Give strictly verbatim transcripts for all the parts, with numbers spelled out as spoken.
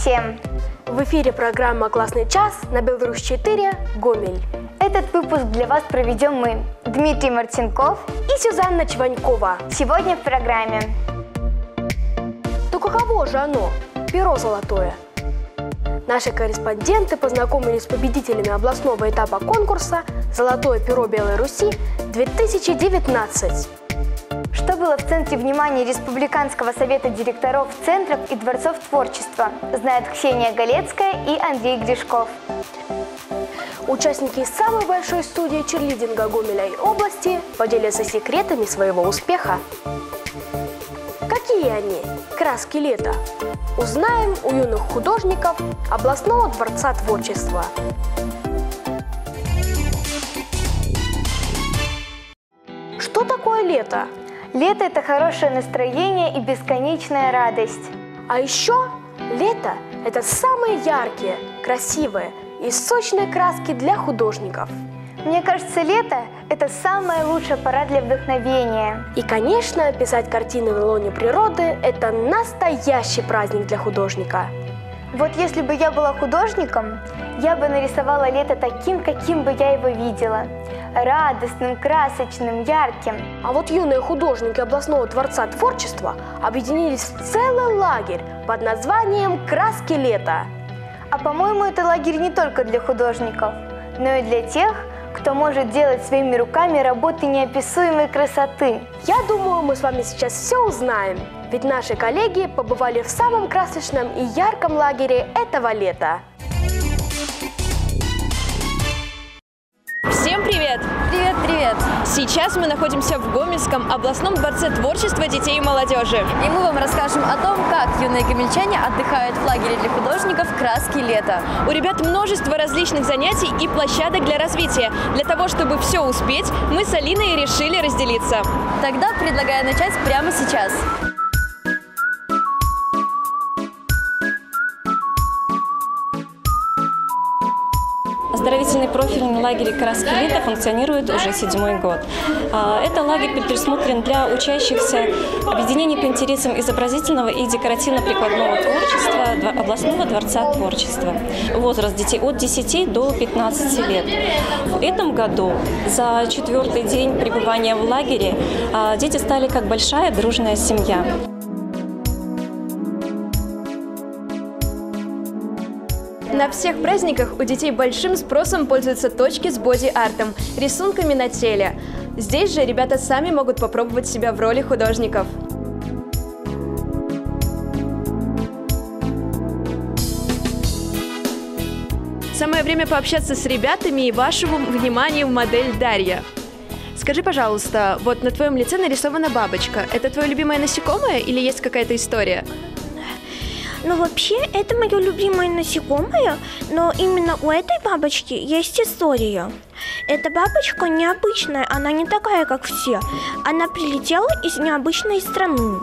всем! В эфире программа «Классный час» на Беларусь четыре «Гомель». Этот выпуск для вас проведем мы, Дмитрий Мартинков и Сюзанна Чванькова. Сегодня в программе. То каково же оно, перо золотое? Наши корреспонденты познакомились с победителями областного этапа конкурса «Золотое перо Белой Руси-две тысячи девятнадцать». Что было в центре внимания Республиканского совета директоров центров и дворцов творчества, знают Ксения Галецкая и Андрей Гришков. Участники самой большой студии черлидинга Гомеля и области поделятся секретами своего успеха. Какие они, краски лета? Узнаем у юных художников областного дворца творчества. Что такое лето? Лето – это хорошее настроение и бесконечная радость. А еще лето – это самые яркие, красивые и сочные краски для художников. Мне кажется, лето – это самая лучшая пора для вдохновения. И, конечно, писать картины на лоне природы – это настоящий праздник для художника. Вот если бы я была художником, я бы нарисовала лето таким, каким бы я его видела. Радостным, красочным, ярким. А вот юные художники областного дворца творчества объединились в целый лагерь под названием «Краски лета». А по-моему, это лагерь не только для художников, но и для тех, кто может делать своими руками работы неописуемой красоты. Я думаю, мы с вами сейчас все узнаем, ведь наши коллеги побывали в самом красочном и ярком лагере этого лета. Всем привет! Привет, привет! Сейчас мы находимся в Гомельском областном дворце творчества детей и молодежи. И мы вам расскажем о том, как юные гомельчане отдыхают в лагере для художников «Краски лета». У ребят множество различных занятий и площадок для развития. Для того, чтобы все успеть, мы с Алиной решили разделиться. Тогда предлагаю начать прямо сейчас. Оздоровительный профильный лагерь «Краски лета» функционирует уже седьмой год. Это лагерь предусмотрен для учащихся объединений по интересам изобразительного и декоративно-прикладного творчества областного дворца творчества. Возраст детей от десяти до пятнадцати лет. В этом году за четвертый день пребывания в лагере дети стали как большая дружная семья. На всех праздниках у детей большим спросом пользуются точки с боди-артом, рисунками на теле. Здесь же ребята сами могут попробовать себя в роли художников. Самое время пообщаться с ребятами и вашему вниманию модель Дарья. Скажи, пожалуйста, вот на твоем лице нарисована бабочка. Это твое любимое насекомое или есть какая-то история? Ну, вообще, это мое любимое насекомое, но именно у этой бабочки есть история. Эта бабочка необычная, она не такая, как все. Она прилетела из необычной страны.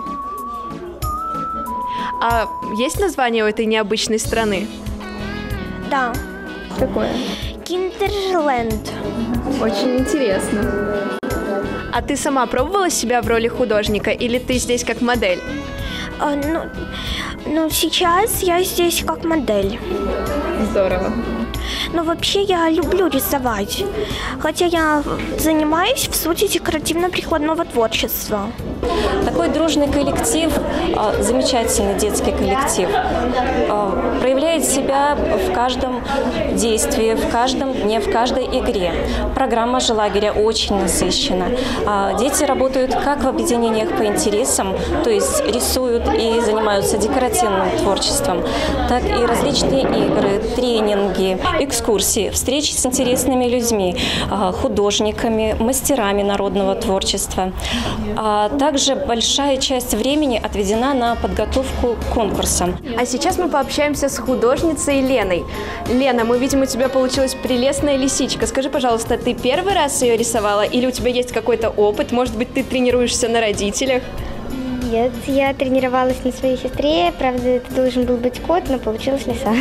А есть название у этой необычной страны? Да. Какое? Киндерленд. Очень интересно. А ты сама пробовала себя в роли художника или ты здесь как модель? А, ну, ну, сейчас я здесь как модель. Здорово. Но вообще я люблю рисовать, хотя я занимаюсь в сути декоративно-прикладного творчества. Такой дружный коллектив, замечательный детский коллектив, проявляет себя в каждом действии, в каждом дне, в каждой игре. Программа же лагеря очень насыщена. Дети работают как в объединениях по интересам, то есть рисуют и занимаются декоративным творчеством, так и различные игры, тренинги, экскурсии, встречи с интересными людьми, художниками, мастерами народного творчества. Также большая часть времени отведена на подготовку к конкурсам. А сейчас мы пообщаемся с художницей Леной. Лена, мы видим, у тебя получилась прелестная лисичка. Скажи, пожалуйста, ты первый раз ее рисовала или у тебя есть какой-то опыт? Может быть, ты тренируешься на родителях? Нет, я тренировалась на своей сестре. Правда, это должен был быть кот, но получилась лиса.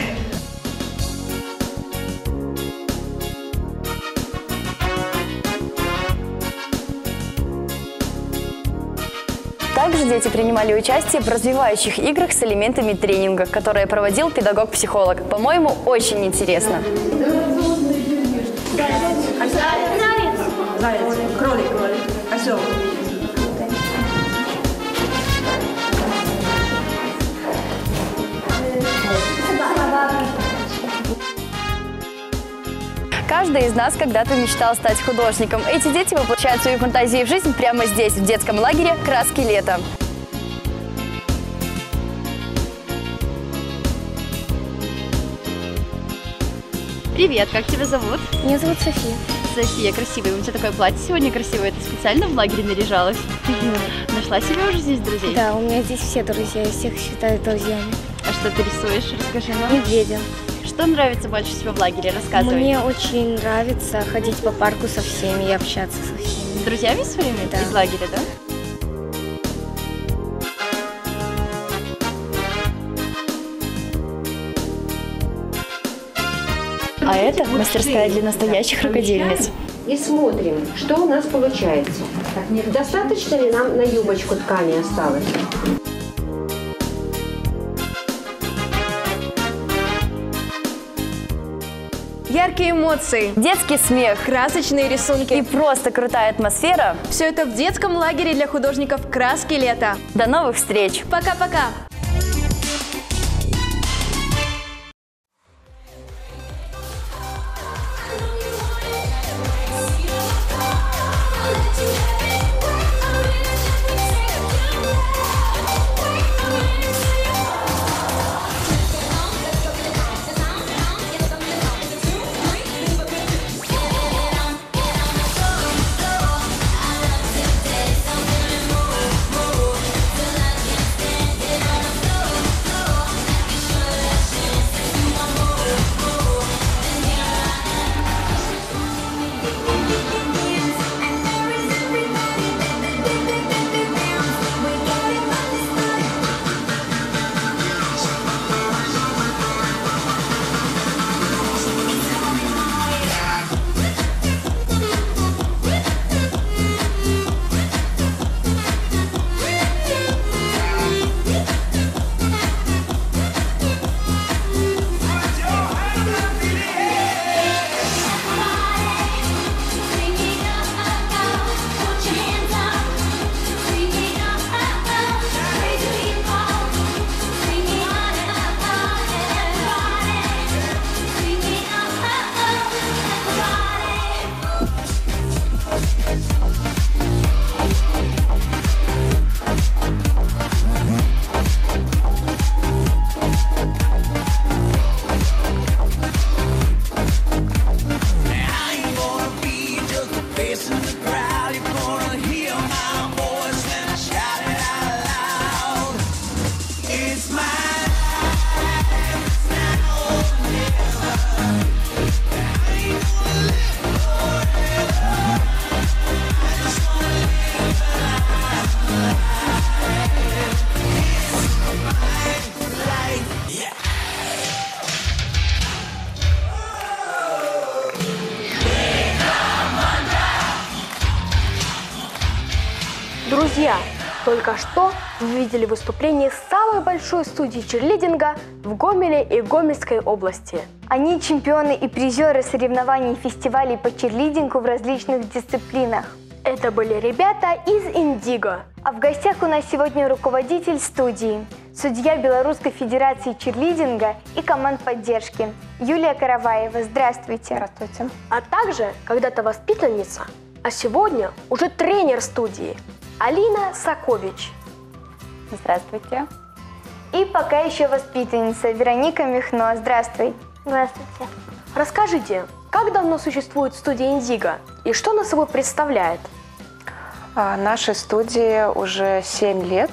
Так Также дети принимали участие в развивающих играх с элементами тренинга, которые проводил педагог-психолог. По-моему, очень интересно. Кролик, кролик, осел. Каждый из нас когда-то мечтал стать художником. Эти дети воплощают свои фантазии в жизнь прямо здесь, в детском лагере «Краски лета». Привет, как тебя зовут? Меня зовут София. София, красивая. У тебя такое платье сегодня красивое. Ты специально в лагере наряжалась? Угу. Нашла себе уже здесь друзей? Да, у меня здесь все друзья, я всех считаю друзьями. А что ты рисуешь? Расскажи нам. Медведя. Что нравится больше всего в лагере? Рассказывай. Мне очень нравится ходить по парку со всеми и общаться со всеми. С друзьями своими? Да. Из лагеря, да? А это мастерская для настоящих рукодельниц. И смотрим, что у нас получается. Достаточно ли нам на юбочку ткани осталось? Яркие эмоции, Детский смех красочные рисунки. и просто крутая атмосфера. Все это в детском лагере для художников «Краски лета». До новых встреч! Пока-пока! Друзья, только что вы видели выступление самой большой студии черлидинга в Гомеле и Гомельской области. Они чемпионы и призеры соревнований и фестивалей по черлидингу в различных дисциплинах. Это были ребята из Индиго. А в гостях у нас сегодня руководитель студии, судья Белорусской Федерации черлидинга и команд поддержки Юлия Караваева. Здравствуйте. Здравствуйте. А также когда-то воспитанница, а сегодня уже тренер студии Алина Сакович. Здравствуйте. И пока еще воспитанница Вероника Михно. Здравствуй. Здравствуйте. Расскажите, как давно существует студия Индиго и что она собой представляет? Нашей студии уже семь лет.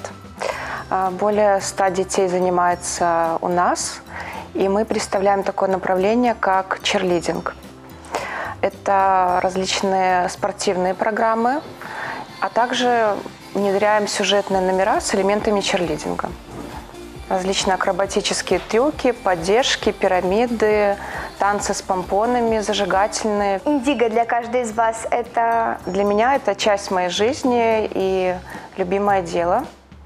Более ста детей занимается у нас. И мы представляем такое направление, как черлидинг. Это различные спортивные программы, а также внедряем сюжетные номера с элементами черлидинга. Различные акробатические трюки, поддержки, пирамиды, танцы с помпонами, зажигательные. Индиго для каждой из вас это... Для меня это часть моей жизни и любимое дело.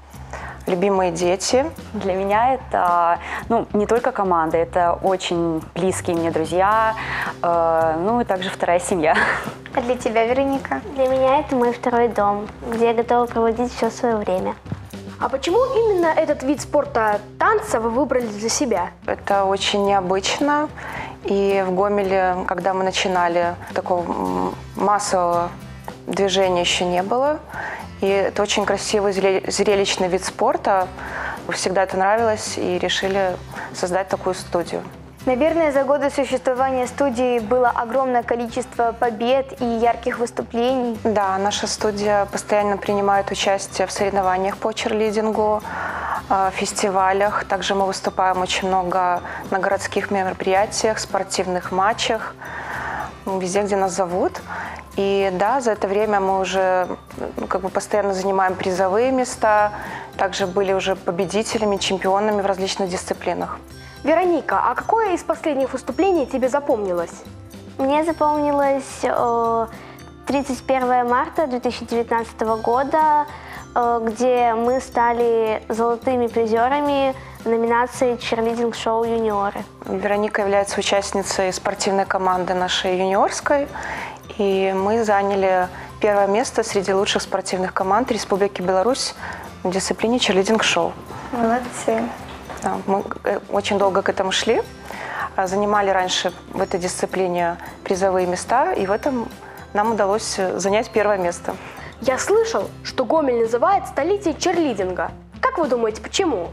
любимые дети. Для меня это, ну, не только команда, это очень близкие мне друзья, э, ну и также вторая семья. А для тебя, Вероника? Для меня это мой второй дом, где я готова проводить все свое время. А почему именно этот вид спорта танца вы выбрали для себя? Это очень необычно. И в Гомеле, когда мы начинали, такого массового движения еще не было. И это очень красивый, зрелищный вид спорта. Всегда это нравилось и решили создать такую студию. Наверное, за годы существования студии было огромное количество побед и ярких выступлений. Да, наша студия постоянно принимает участие в соревнованиях по черлидингу, фестивалях. Также мы выступаем очень много на городских мероприятиях, спортивных матчах, везде, где нас зовут. И да, за это время мы уже ну, как бы постоянно занимаем призовые места, также были уже победителями, чемпионами в различных дисциплинах. Вероника, а какое из последних выступлений тебе запомнилось? Мне запомнилось э, тридцать первое марта две тысячи девятнадцатого года, э, где мы стали золотыми призерами в номинации «Черлидинг-шоу юниоры». Вероника является участницей спортивной команды нашей юниорской, и мы заняли первое место среди лучших спортивных команд Республики Беларусь в дисциплине черлидинг-шоу. Молодцы. Да, мы очень долго к этому шли, занимали раньше в этой дисциплине призовые места, и в этом нам удалось занять первое место. Я слышал, что Гомель называют столицей черлидинга. Как вы думаете, почему?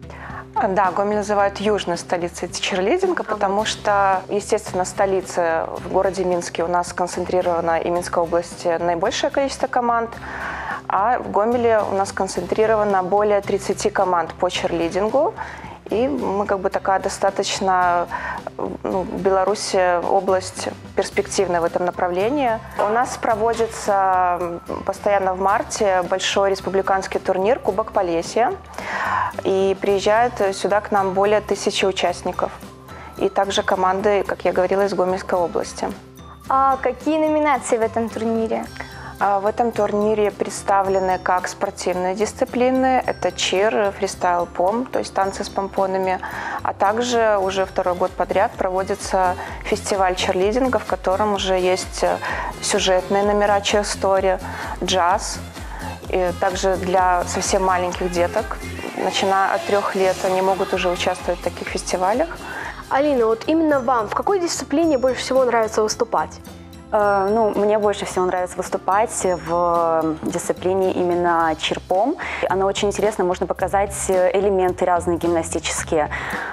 Да, Гомель называют южной столицей черлидинга, потому что, естественно, столица в городе Минске у нас сконцентрирована, и в Минской области наибольшее количество команд, а в Гомеле у нас сконцентрировано более тридцати команд по черлидингу. И мы как бы такая достаточно, ну, в Беларуси область перспективная в этом направлении. У нас проводится постоянно в марте большой республиканский турнир «Кубок Полесья». И приезжают сюда к нам более тысячи участников. И также команды, как я говорила, из Гомельской области. А какие номинации в этом турнире? В этом турнире представлены как спортивные дисциплины, это чир, фристайл-пом, то есть танцы с помпонами, а также уже второй год подряд проводится фестиваль черлидинга, в котором уже есть сюжетные номера чир-стори, джаз, и также для совсем маленьких деток, начиная от трех лет, они могут уже участвовать в таких фестивалях. Алина, вот именно вам в какой дисциплине больше всего нравится выступать? Ну, мне больше всего нравится выступать в дисциплине именно чирпом. Она очень интересна, можно показать элементы разные гимнастические.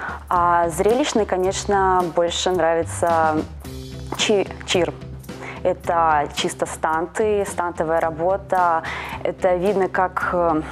А зрелищный, конечно, больше нравится чи чир. Это чисто станты, стантовая работа. Это видно, как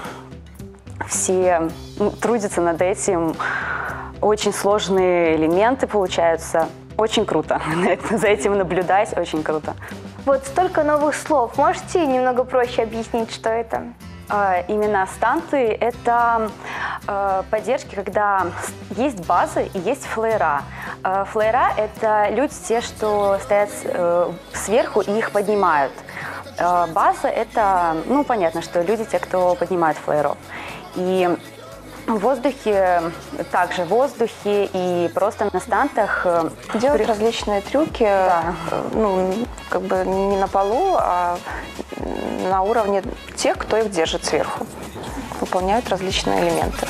все ну, трудятся над этим. Очень сложные элементы получаются. Очень круто. За этим наблюдать очень круто. Вот столько новых слов. Можете немного проще объяснить, что это? Именно станты – это поддержки, когда есть базы и есть флеера. Флеера – это люди, те, что стоят сверху и их поднимают. База – это, ну, понятно, что люди, те, кто поднимают флееров. И в воздухе, также в воздухе и просто на стантах делают при... различные трюки, да. Ну, как бы не на полу, а на уровне тех, кто их держит сверху. Выполняют различные элементы.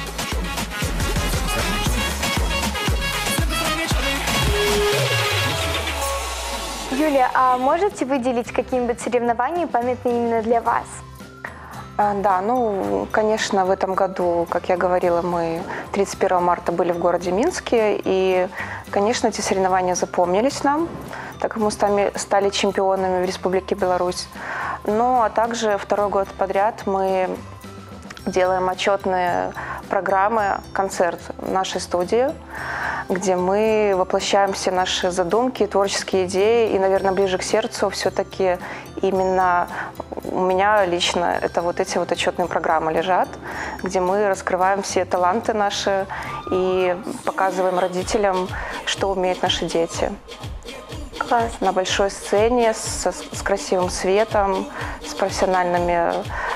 Юлия, а можете выделить какие-нибудь соревнования, памятные именно для вас? Да, ну, конечно, в этом году, как я говорила, мы тридцать первого марта были в городе Минске, и, конечно, эти соревнования запомнились нам, так как мы стали чемпионами в Республике Беларусь. Ну, а также второй год подряд мы делаем отчетные программы, концерт в нашей студии, где мы воплощаем все наши задумки, творческие идеи, и, наверное, ближе к сердцу все-таки именно у меня лично это вот эти вот отчетные программы лежат, где мы раскрываем все таланты наши и показываем родителям, что умеют наши дети. Класс. На большой сцене, с, с красивым светом, с профессиональными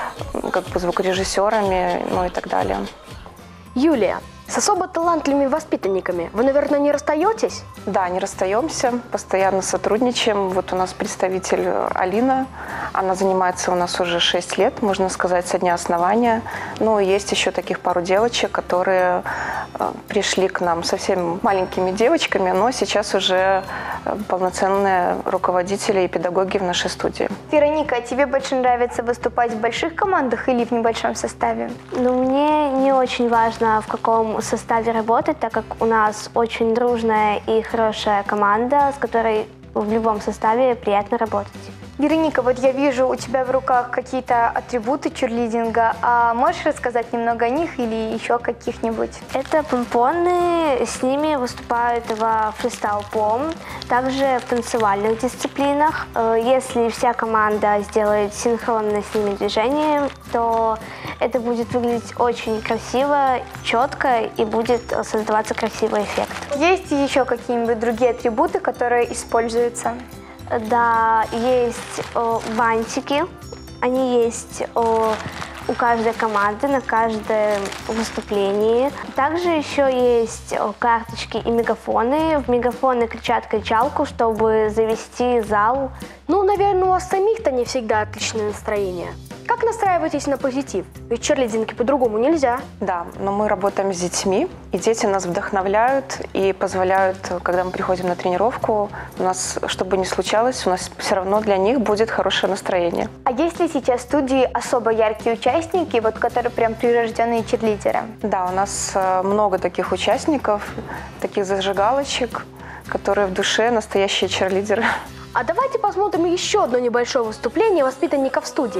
как бы звукорежиссерами, ну и так далее. Юлия, с особо талантливыми воспитанниками вы, наверное, не расстаетесь? Да, не расстаемся, постоянно сотрудничаем. Вот у нас представитель Алина, она занимается у нас уже шесть лет, можно сказать, со дня основания. Ну, есть еще таких пару девочек, которые пришли к нам совсем маленькими девочками, но сейчас уже полноценные руководители и педагоги в нашей студии. Вероника, а тебе больше нравится выступать в больших командах или в небольшом составе? Ну, мне не очень важно, в каком составе работать, так как у нас очень дружная и хорошая команда, с которой в любом составе приятно работать. Вероника, вот я вижу у тебя в руках какие-то атрибуты чирлидинга. А можешь рассказать немного о них или еще о каких-нибудь? Это помпоны, с ними выступают во фристайл-пом, также в танцевальных дисциплинах. Если вся команда сделает синхронно с ними движение, то это будет выглядеть очень красиво, четко и будет создаваться красивый эффект. Есть еще какие-нибудь другие атрибуты, которые используются? Да, есть э, бантики, они есть э, у каждой команды на каждом выступлении. Также еще есть э, карточки и мегафоны. В мегафоны кричат кричалку, чтобы завести зал. Ну, наверное, у вас самих-то не всегда отличное настроение. Как настраиваетесь на позитив? Ведь чирлидинги по-другому нельзя. Да, но мы работаем с детьми, и дети нас вдохновляют и позволяют, когда мы приходим на тренировку, у нас, что бы ни случалось, у нас все равно для них будет хорошее настроение. А есть ли сейчас в студии особо яркие участники, вот которые прям прирожденные чирлидеры? Да, у нас много таких участников, таких зажигалочек, которые в душе настоящие чирлидеры. А давайте посмотрим еще одно небольшое выступление воспитанников студии.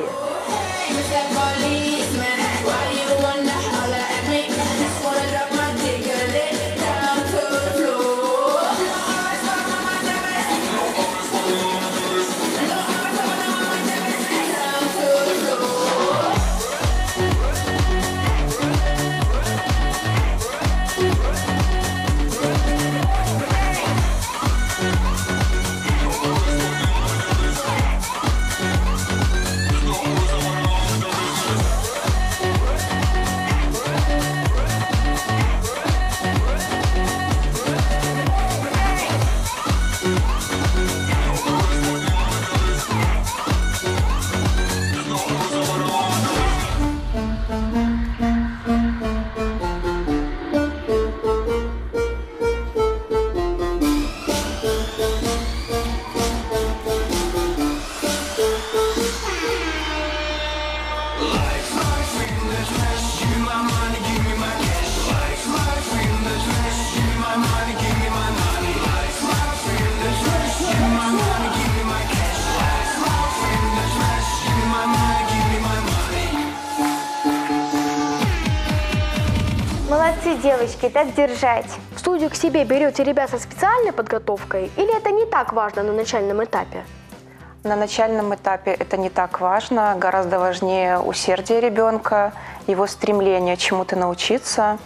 Молодцы, девочки, так держать. В студию к себе берете ребят со специальной подготовкой или это не так важно на начальном этапе? На начальном этапе это не так важно, гораздо важнее усердие ребенка, его стремление чему-то научиться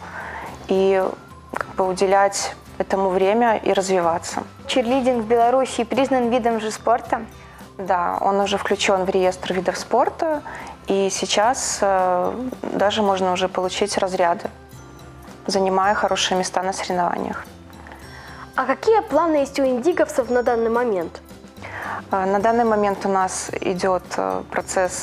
и как бы уделять этому время и развиваться. Чирлидинг в Беларуси признан видом же спорта? Да, он уже включен в реестр видов спорта, и сейчас э, даже можно уже получить разряды, занимая хорошие места на соревнованиях. А какие планы есть у индиговцев на данный момент? На данный момент у нас идет процесс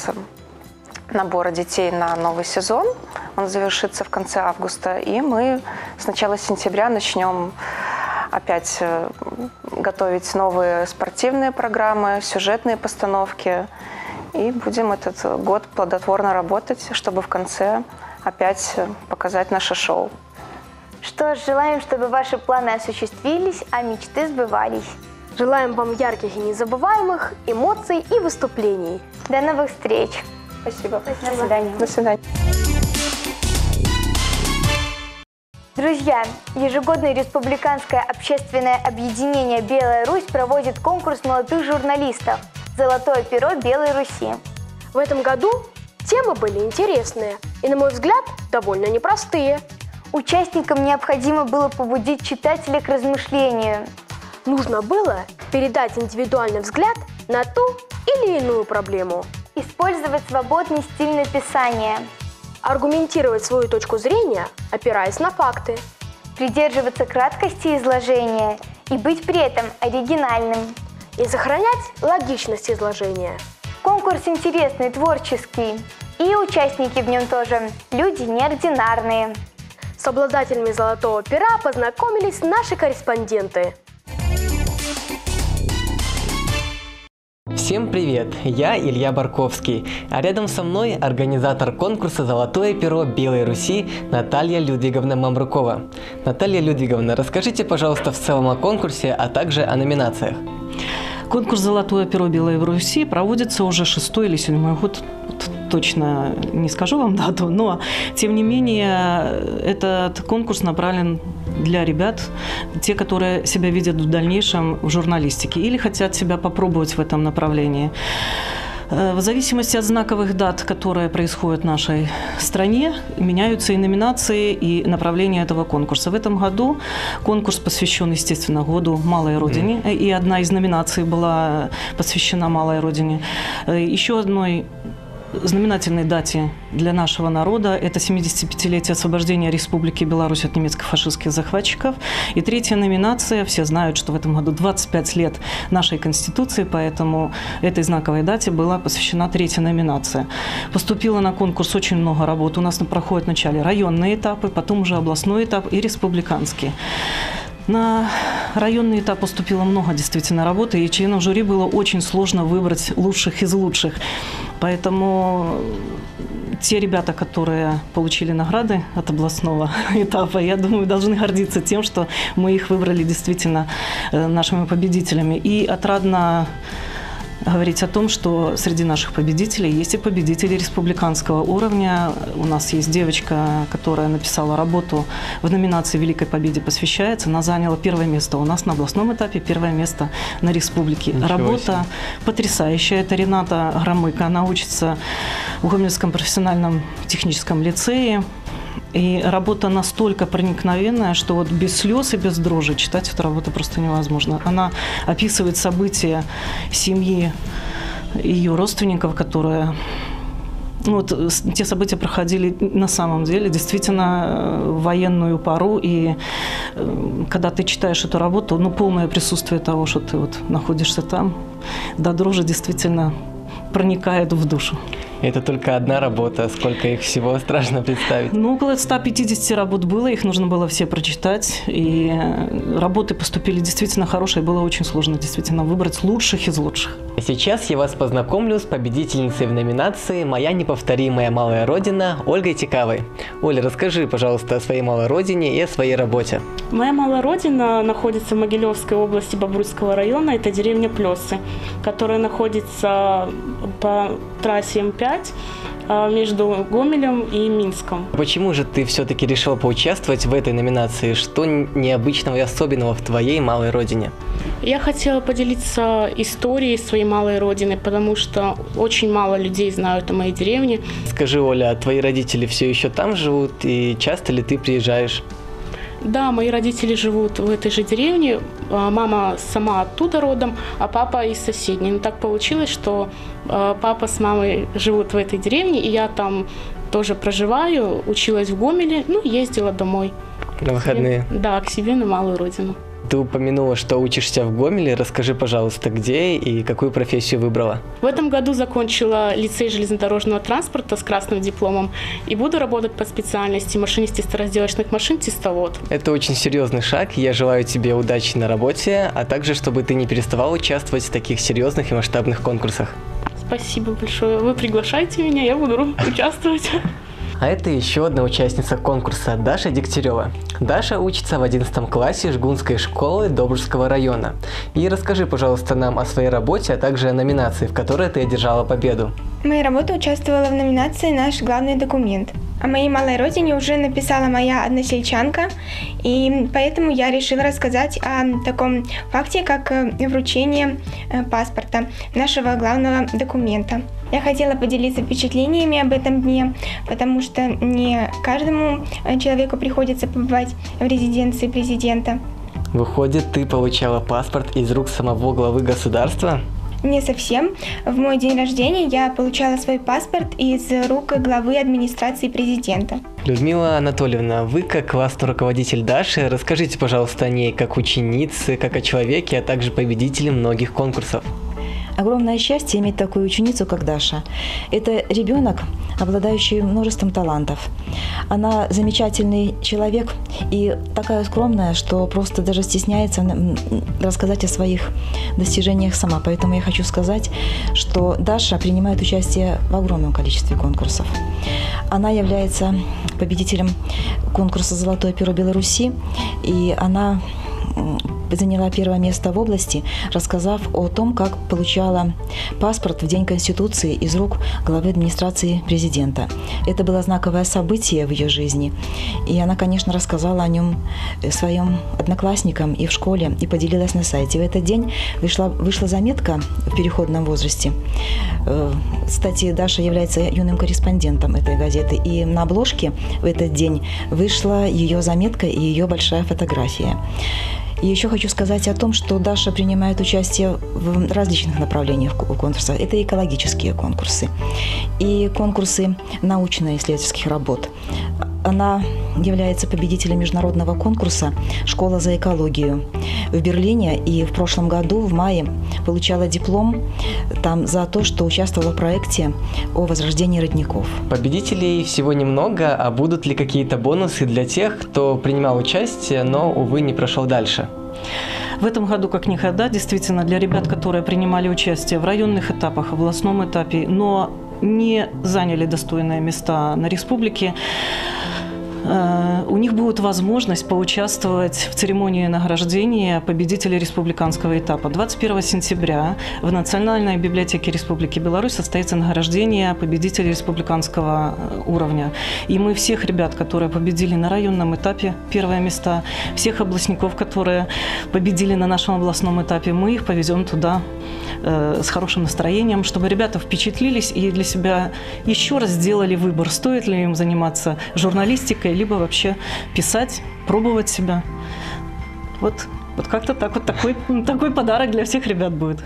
набора детей на новый сезон. Он завершится в конце августа, и мы с начала сентября начнем опять готовить новые спортивные программы, сюжетные постановки. И будем этот год плодотворно работать, чтобы в конце опять показать наше шоу. Что ж, желаем, чтобы ваши планы осуществились, а мечты сбывались. Желаем вам ярких и незабываемых эмоций и выступлений. До новых встреч. Спасибо. Спасибо. До свидания. До свидания. Друзья, ежегодное республиканское общественное объединение «Белая Русь» проводит конкурс молодых журналистов «Золотое перо Белой Руси». В этом году темы были интересные и, на мой взгляд, довольно непростые. Участникам необходимо было побудить читателя к размышлению. Нужно было передать индивидуальный взгляд на ту или иную проблему. Использовать свободный стиль написания. Аргументировать свою точку зрения, опираясь на факты. Придерживаться краткости изложения и быть при этом оригинальным. И сохранять логичность изложения. Конкурс интересный, творческий. И участники в нем тоже люди неординарные. С обладателями золотого пера познакомились наши корреспонденты. Всем привет! Я Илья Барковский, а рядом со мной организатор конкурса «Золотое перо Белой Руси» Наталья Людвиговна Мамрукова. Наталья Людвиговна, расскажите, пожалуйста, в целом о конкурсе, а также о номинациях. Конкурс «Золотое перо Белой Руси» проводится уже шестой или седьмой год. Точно не скажу вам дату, но, тем не менее, этот конкурс направлен для ребят, те, которые себя видят в дальнейшем в журналистике или хотят себя попробовать в этом направлении. В зависимости от знаковых дат, которые происходят в нашей стране, меняются и номинации, и направления этого конкурса. В этом году конкурс посвящен, естественно, году Малой Родине, mm. и одна из номинаций была посвящена Малой Родине. Еще одной знаменательной дате для нашего народа – это семидесятипятилетие освобождения Республики Беларусь от немецко-фашистских захватчиков. И третья номинация, все знают, что в этом году двадцать пять лет нашей Конституции, поэтому этой знаковой дате была посвящена третья номинация. Поступило на конкурс очень много работ. У нас проходят вначале районные этапы, потом уже областной этап и республиканский. На районный этап поступило много действительно работы, и членам жюри было очень сложно выбрать лучших из лучших. Поэтому те ребята, которые получили награды от областного этапа, я думаю, должны гордиться тем, что мы их выбрали действительно нашими победителями. И отрадно говорить о том, что среди наших победителей есть и победители республиканского уровня. У нас есть девочка, которая написала работу в номинации «Великой Победе посвящается». Она заняла первое место у нас на областном этапе, первое место на республике. Ничего Работа себе. Потрясающая. Это Рената Громыко. Она учится в Гомельском профессиональном техническом лицее. И работа настолько проникновенная, что вот без слез и без дрожи читать эту работу просто невозможно. Она описывает события семьи ее родственников, которые... Вот, те события проходили на самом деле действительно в военную пору. И когда ты читаешь эту работу, ну, полное присутствие того, что ты вот находишься там, до дрожи действительно проникает в душу. Это только одна работа, сколько их всего, страшно представить. Ну, около ста пятидесяти работ было, их нужно было все прочитать. И работы поступили действительно хорошие, было очень сложно действительно выбрать лучших из лучших. Сейчас я вас познакомлю с победительницей в номинации «Моя неповторимая малая родина» Ольгой Тикавой. Оля, расскажи, пожалуйста, о своей малой родине и о своей работе. Моя малая родина находится в Могилевской области Бобруйского района, это деревня Плесы, которая находится по трассе М пять между Гомелем и Минском. Почему же ты все-таки решила поучаствовать в этой номинации? Что необычного и особенного в твоей малой родине? Я хотела поделиться историей своей малой родины, потому что очень мало людей знают о моей деревне. Скажи, Оля, твои родители все еще там живут, и часто ли ты приезжаешь? Да, мои родители живут в этой же деревне. Мама сама оттуда родом, а папа из соседней. Но так получилось, что папа с мамой живут в этой деревне, и я там тоже проживаю, училась в Гомеле, ну, ездила домой. На выходные? Себе, да, к себе на малую родину. Ты упомянула, что учишься в Гомеле. Расскажи, пожалуйста, где и какую профессию выбрала? В этом году закончила лицей железнодорожного транспорта с красным дипломом и буду работать по специальности машинисты староразделочных машин, тестовод. Это очень серьезный шаг. Я желаю тебе удачи на работе, а также, чтобы ты не переставала участвовать в таких серьезных и масштабных конкурсах. Спасибо большое. Вы приглашайте меня, я буду участвовать. А это еще одна участница конкурса, Даша Дегтярева. Даша учится в одиннадцатом классе Жгунской школы Добружского района. И расскажи, пожалуйста, нам о своей работе, а также о номинации, в которой ты одержала победу. Моя работа участвовала в номинации «Наш главный документ». О моей малой родине уже написала моя односельчанка, и поэтому я решила рассказать о таком факте, как вручение паспорта, нашего главного документа. Я хотела поделиться впечатлениями об этом дне, потому что не каждому человеку приходится побывать в резиденции президента. Выходит, ты получала паспорт из рук самого главы государства? Не совсем. В мой день рождения я получала свой паспорт из рук главы администрации президента. Людмила Анатольевна, вы как классный руководитель Даши, расскажите, пожалуйста, о ней как ученице, как о человеке, а также победителе многих конкурсов. Огромное счастье иметь такую ученицу, как Даша. Это ребенок, обладающий множеством талантов. Она замечательный человек и такая скромная, что просто даже стесняется рассказать о своих достижениях сама. Поэтому я хочу сказать, что Даша принимает участие в огромном количестве конкурсов. Она является победителем конкурса «Золотое перо Беларуси», и она заняла первое место в области, рассказав о том, как получала паспорт в День Конституции из рук главы администрации президента. Это было знаковое событие в ее жизни, и она, конечно, рассказала о нем своим одноклассникам и в школе, и поделилась на сайте. В этот день вышла, вышла заметка в переходном возрасте. Кстати, Даша является юным корреспондентом этой газеты, и на обложке в этот день вышла ее заметка и ее большая фотография. И еще хочу сказать о том, что Даша принимает участие в различных направлениях конкурса. Это экологические конкурсы и конкурсы научно-исследовательских работ. Она является победителем международного конкурса «Школа за экологию» в Берлине, и в прошлом году, в мае, получала диплом там за то, что участвовала в проекте о возрождении родников. Победителей всего немного, а будут ли какие-то бонусы для тех, кто принимал участие, но, увы, не прошел дальше? В этом году, как никогда, действительно, для ребят, которые принимали участие в районных этапах, в областном этапе, но не заняли достойные места на республике, у них будет возможность поучаствовать в церемонии награждения победителей республиканского этапа. двадцать первого сентября в Национальной библиотеке Республики Беларусь состоится награждение победителей республиканского уровня. И мы всех ребят, которые победили на районном этапе, первые места, всех областников, которые победили на нашем областном этапе, мы их повезем туда э, с хорошим настроением, чтобы ребята впечатлились и для себя еще раз сделали выбор, стоит ли им заниматься журналистикой, либо вообще писать, пробовать себя. Вот, вот как-то так, вот такой, такой подарок для всех ребят будет.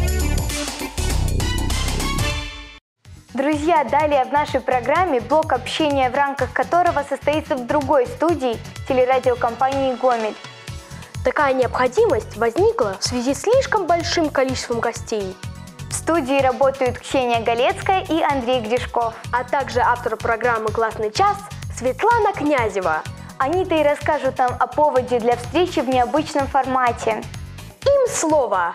Друзья, далее в нашей программе блок общения, в рамках которого состоится в другой студии телерадиокомпании «Гомель». Такая необходимость возникла в связи с слишком большим количеством гостей. В студии работают Ксения Галецкая и Андрей Гришков, а также автор программы «Классный час» Светлана Князева. Они-то и расскажут нам о поводе для встречи в необычном формате. Им слово!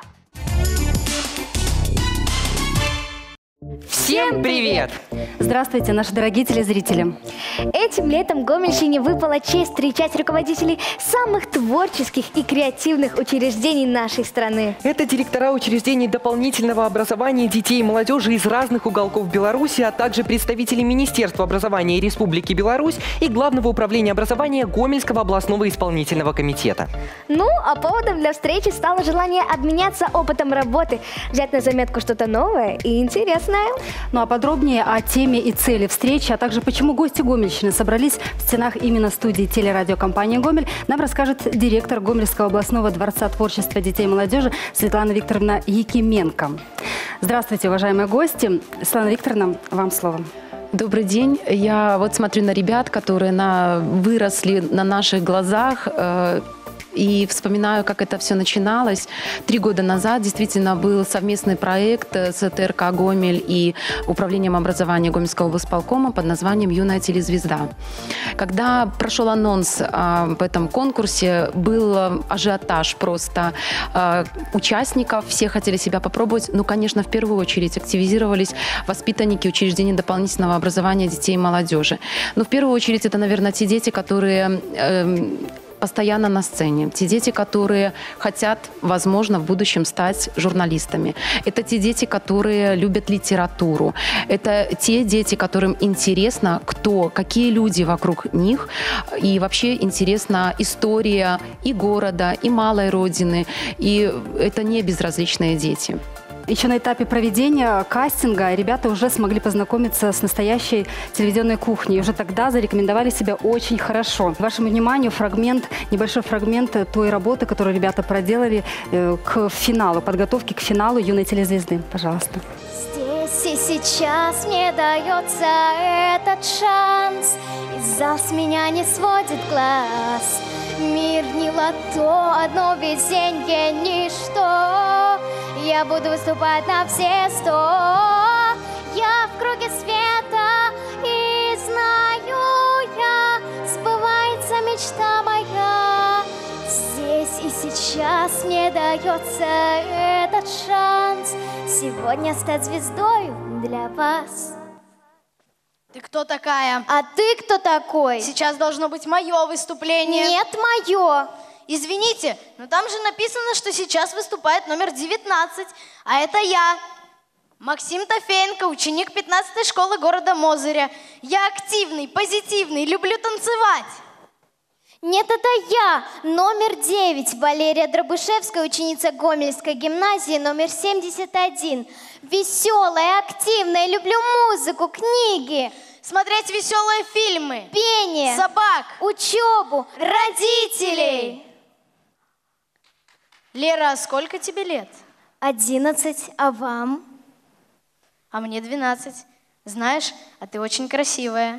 Всем привет! Здравствуйте, наши дорогие телезрители! Этим летом Гомельщине выпала честь встречать руководителей самых творческих и креативных учреждений нашей страны. Это директора учреждений дополнительного образования детей и молодежи из разных уголков Беларуси, а также представители Министерства образования Республики Беларусь и Главного управления образования Гомельского областного исполнительного комитета. Ну, а поводом для встречи стало желание обменяться опытом работы, взять на заметку что-то новое и интересное. Ну а подробнее о теме и цели встречи, а также почему гости Гомельщины собрались в стенах именно студии телерадиокомпании «Гомель», нам расскажет директор Гомельского областного дворца творчества детей и молодежи Светлана Викторовна Якименко. Здравствуйте, уважаемые гости. Светлана Викторовна, вам слово. Добрый день. Я вот смотрю на ребят, которые на, выросли на наших глазах, э, и вспоминаю, как это все начиналось. Три года назад действительно был совместный проект с ТРК «Гомель» и Управлением образования Гомельского облсполкома под названием «Юная телезвезда». Когда прошел анонс об этом конкурсе, был ажиотаж просто э, участников, все хотели себя попробовать. Ну, конечно, в первую очередь активизировались воспитанники учреждений дополнительного образования детей и молодежи. Но в первую очередь это, наверное, те дети, которые... Э, постоянно на сцене. Те дети, которые хотят, возможно, в будущем стать журналистами. Это те дети, которые любят литературу. Это те дети, которым интересно, кто, какие люди вокруг них. И вообще интересна история и города, и малой родины. И это не безразличные дети. Еще на этапе проведения кастинга ребята уже смогли познакомиться с настоящей телевизионной кухней. И уже тогда зарекомендовали себя очень хорошо. Вашему вниманию фрагмент, небольшой фрагмент той работы, которую ребята проделали э, к финалу, подготовке к финалу «Юной телезвезды». Пожалуйста. Здесь и сейчас мне дается этот шанс, и зал с меня не сводит глаз. Мир не лото, одно везенье, ничто. Я буду выступать на все сто. Я в круге света, и знаю я, сбывается мечта моя. Здесь и сейчас мне дается этот шанс сегодня стать звездой для вас. Ты кто такая? А ты кто такой? Сейчас должно быть мое выступление. Нет, мое. Извините, но там же написано, что сейчас выступает номер девятнадцать, а это я. Максим Тофеенко, ученик пятнадцатой школы города Мозыря. Я активный, позитивный, люблю танцевать. Нет, это я, номер девять, Валерия Дробышевская, ученица Гомельской гимназии, номер семьдесят один. Веселая, активная, люблю музыку, книги. Смотреть веселые фильмы. Пение. Собак. Учебу. Родителей. Лера, а сколько тебе лет? Одиннадцать, а вам? А мне двенадцать. Знаешь, а ты очень красивая.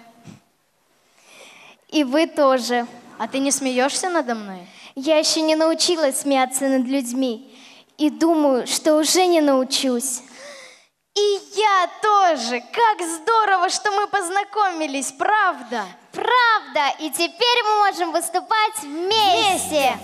И вы тоже. А ты не смеешься надо мной? Я еще не научилась смеяться над людьми. И думаю, что уже не научусь. И я тоже. Как здорово, что мы познакомились, правда? Правда. И теперь мы можем выступать вместе. вместе.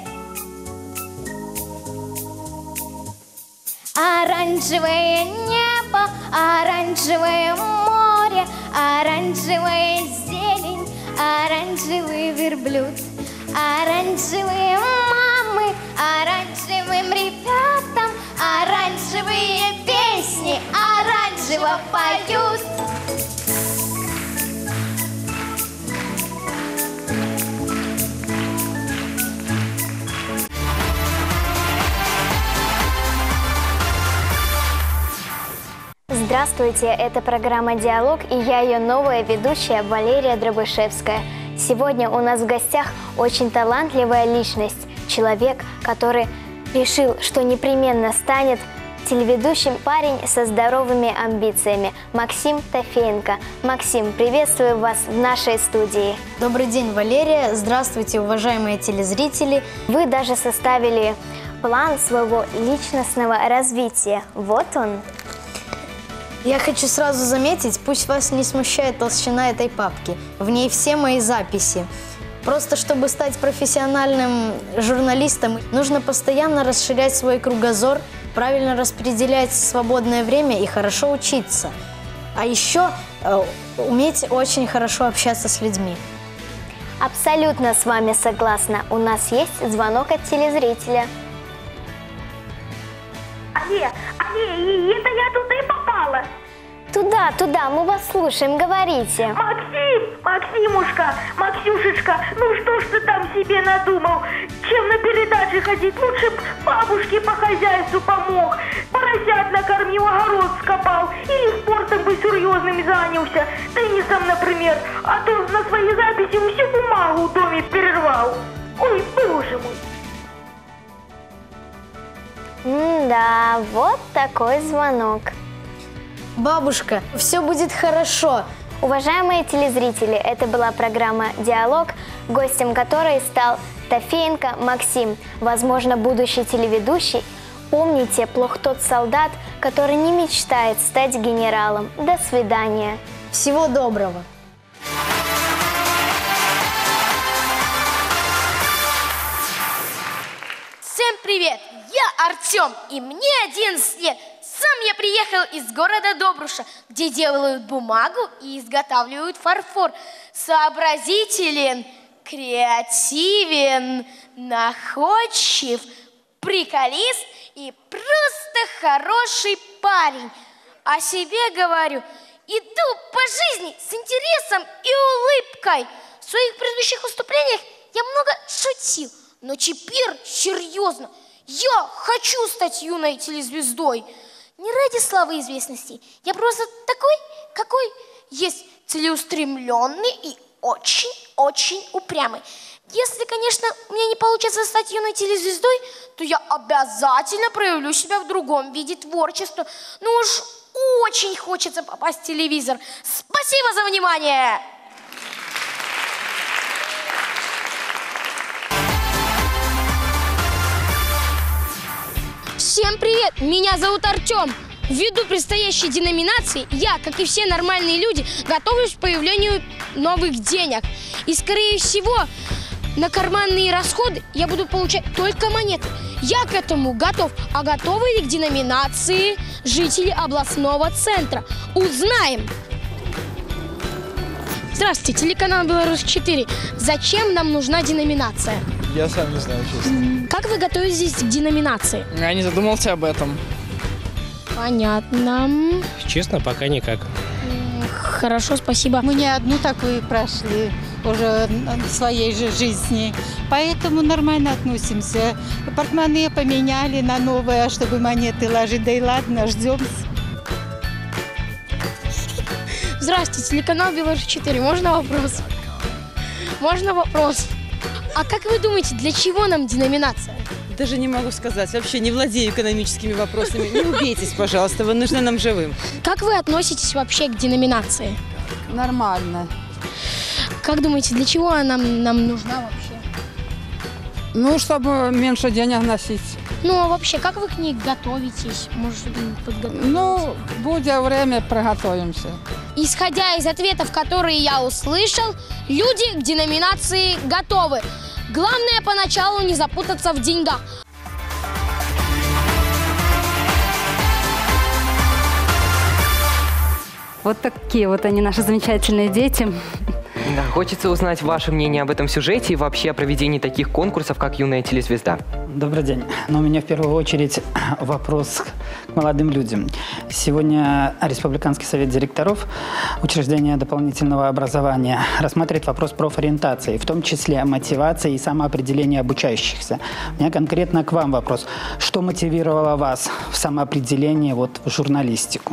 Оранжевое небо, оранжевое море, оранжевая зелень, оранжевый верблюд, оранжевые мамы, оранжевым ребятам, оранжевые песни, оранжево поют. Здравствуйте, это программа «Диалог» и я ее новая ведущая Валерия Дробышевская. Сегодня у нас в гостях очень талантливая личность, человек, который решил, что непременно станет телеведущим, парень со здоровыми амбициями, Максим Тофеенко. Максим, приветствую вас в нашей студии. Добрый день, Валерия. Здравствуйте, уважаемые телезрители. Вы даже составили план своего личностного развития. Вот он. Я хочу сразу заметить, пусть вас не смущает толщина этой папки. В ней все мои записи. Просто чтобы стать профессиональным журналистом, нужно постоянно расширять свой кругозор, правильно распределять свободное время и хорошо учиться. А еще э, уметь очень хорошо общаться с людьми. Абсолютно с вами согласна. У нас есть звонок от телезрителя. Алле, алле, это я туда и попала. Туда, туда, мы вас слушаем, говорите. Максим, Максимушка, Максюшечка, ну что ж ты там себе надумал? Чем на передаче ходить? Лучше б бабушке по хозяйству помог, поросят накормил, огород скопал, или спортом бы серьезным занялся, теннисом, например, а то на свои записи всю бумагу в доме перервал. Ой, боже мой. М-да, вот такой звонок. Бабушка, все будет хорошо. Уважаемые телезрители, это была программа «Диалог», гостем которой стал Тофеенко Максим, возможно, будущий телеведущий. Помните, плох тот солдат, который не мечтает стать генералом. До свидания. Всего доброго. Всем привет! Я Артем, и мне одиннадцать лет. Сам я приехал из города Добруша, где делают бумагу и изготавливают фарфор. Сообразителен, креативен, находчив, приколист и просто хороший парень. О себе говорю, иду по жизни с интересом и улыбкой. В своих предыдущих выступлениях я много шутил, но теперь серьезно. Я хочу стать юной телезвездой. Не ради славы и известности. Я просто такой, какой есть, целеустремленный и очень-очень упрямый. Если, конечно, у меня не получится стать юной телезвездой, то я обязательно проявлю себя в другом виде творчества. Ну уж очень хочется попасть в телевизор. Спасибо за внимание! Всем привет! Меня зовут Артем. Ввиду предстоящей деноминации, я, как и все нормальные люди, готовлюсь к появлению новых денег. И, скорее всего, на карманные расходы я буду получать только монеты. Я к этому готов. А готовы ли к деноминации жители областного центра? Узнаем. Здравствуйте, телеканал Беларусь четыре. Зачем нам нужна деноминация? Я сам не знаю, честно. Как вы готовитесь к деноминации? Я не задумался об этом. Понятно. Честно, пока никак. Хорошо, спасибо. Мы не одну такую прошли уже в своей же жизни, поэтому нормально относимся. Портмоне поменяли на новое, чтобы монеты ложить, да и ладно, ждем. Здравствуйте, телеканал Беларусь четыре. Можно вопрос? Можно вопрос? А как вы думаете, для чего нам деноминация? Даже не могу сказать. Вообще не владею экономическими вопросами. Не убейтесь, пожалуйста, вы нужны нам живым. Как вы относитесь вообще к деноминации? Нормально. Как думаете, для чего она нам, нам нужна вообще? Ну, чтобы меньше денег носить. Ну, а вообще, как вы к ней готовитесь? Может, подготовитесь? Ну, будет время, приготовимся. Исходя из ответов, которые я услышал, люди к деноминации готовы. Главное поначалу не запутаться в деньгах. Вот такие вот они, наши замечательные дети. Да, хочется узнать ваше мнение об этом сюжете и вообще о проведении таких конкурсов, как «Юная телезвезда». Добрый день. Но у меня в первую очередь вопрос к молодым людям. Сегодня Республиканский совет директоров учреждения дополнительного образования рассматривает вопрос профориентации, в том числе мотивации и самоопределения обучающихся. У меня конкретно к вам вопрос. Что мотивировало вас в самоопределении вот, в журналистику?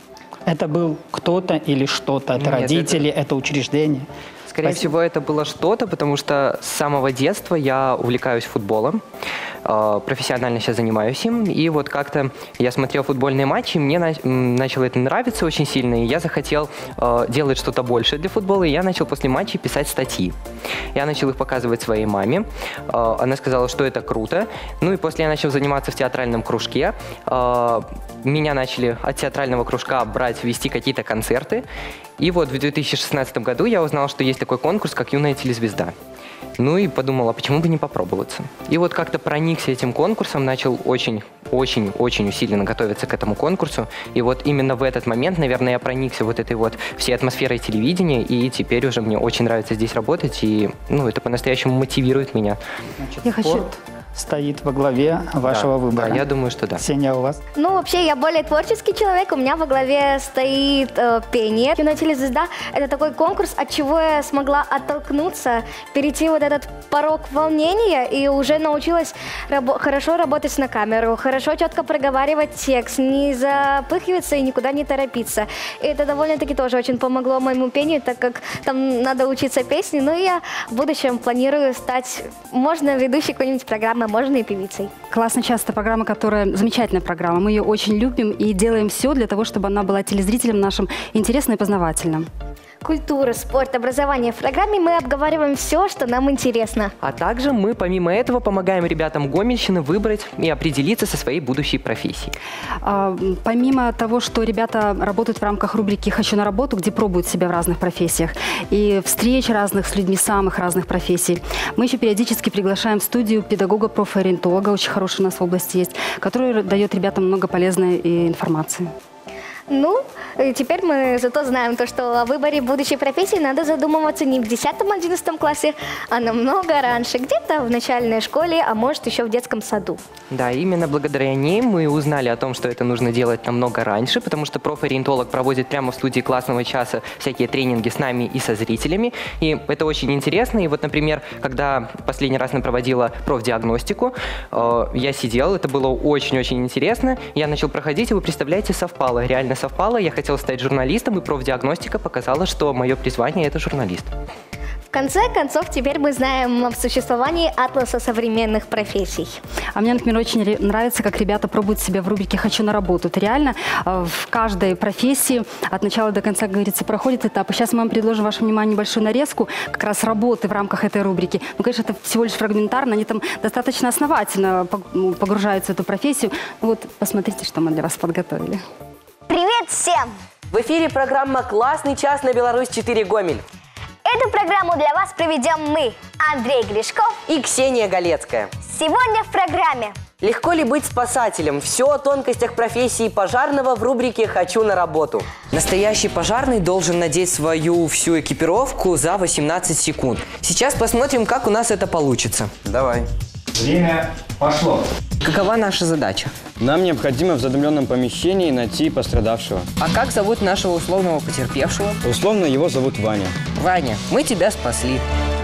Это был кто-то или что-то? Это Нет, родители, это, это учреждение? Скорее Спасибо. всего, это было что-то, потому что с самого детства я увлекаюсь футболом. Профессионально сейчас занимаюсь им. И вот как-то я смотрел футбольные матчи, мне на, начало это нравиться очень сильно, и я захотел э, делать что-то большее для футбола, и я начал после матчей писать статьи. Я начал их показывать своей маме. Э, она сказала, что это круто. Ну и после я начал заниматься в театральном кружке. Э, меня начали от театрального кружка брать, вести какие-то концерты. И вот в две тысячи шестнадцатом году я узнал, что есть такой конкурс, как «Юная телезвезда». Ну и подумал, а почему бы не попробоваться? И вот как-то проникся этим конкурсом, начал очень-очень-очень усиленно готовиться к этому конкурсу. И вот именно в этот момент, наверное, я проникся вот этой вот всей атмосферой телевидения, и теперь уже мне очень нравится здесь работать, и ну, это по-настоящему мотивирует меня. Значит, я хочу... стоит во главе вашего да, выбора. Да, я думаю, что да. Ксения, у вас? Ну, вообще, я более творческий человек. У меня во главе стоит э, пение. «Юная телезвезда» — это такой конкурс, от чего я смогла оттолкнуться, перейти вот этот порог волнения и уже научилась рабо- хорошо работать на камеру, хорошо четко проговаривать текст, не запыхиваться и никуда не торопиться. И это довольно-таки тоже очень помогло моему пению, так как там надо учиться песни. Ну и я в будущем планирую стать, можно, ведущей какой-нибудь программы, можно и певицей. Классно часто программа, которая замечательная программа. Мы ее очень любим и делаем все для того, чтобы она была телезрителям нашим интересной и познавательным. Культура, спорт, образование. В программе мы обговариваем все, что нам интересно. А также мы, помимо этого, помогаем ребятам Гомельщины выбрать и определиться со своей будущей профессией. А, помимо того, что ребята работают в рамках рубрики «Хочу на работу», где пробуют себя в разных профессиях, и встреч разных с людьми самых разных профессий, мы еще периодически приглашаем в студию педагога-профориентолога, очень хороший у нас в области есть, который дает ребятам много полезной информации. Ну, теперь мы зато знаем то, что о выборе будущей профессии надо задумываться не в десятом-одиннадцатом классе, а намного раньше, где-то в начальной школе, а может еще в детском саду. Да, именно благодаря ней мы узнали о том, что это нужно делать намного раньше, потому что профориентолог проводит прямо в студии классного часа всякие тренинги с нами и со зрителями, и это очень интересно. И вот, например, когда последний раз я проводила профдиагностику, э, я сидел, это было очень-очень интересно, я начал проходить, и вы представляете, совпало, реально совпало, я хотел стать журналистом, и профдиагностика показала, что мое призвание – это журналист. В конце концов, теперь мы знаем о существовании атласа современных профессий. А мне, например, очень нравится, как ребята пробуют себя в рубрике «Хочу на работу». Это реально в каждой профессии от начала до конца, как говорится, проходит этап. И сейчас мы вам предложим вашему вниманию небольшую нарезку как раз работы в рамках этой рубрики. Ну, конечно, это всего лишь фрагментарно, они там достаточно основательно погружаются в эту профессию. Вот, посмотрите, что мы для вас подготовили. Привет всем! В эфире программа «Классный час» на Беларусь четыре Гомель. Эту программу для вас проведем мы, Андрей Глешков и Ксения Галецкая. Сегодня в программе. Легко ли быть спасателем? Все о тонкостях профессии пожарного в рубрике «Хочу на работу». Настоящий пожарный должен надеть свою всю экипировку за восемнадцать секунд. Сейчас посмотрим, как у нас это получится. Давай. Время пошло. Какова наша задача? Нам необходимо в задымленном помещении найти пострадавшего. А как зовут нашего условного потерпевшего? Условно его зовут Ваня. Ваня, мы тебя спасли.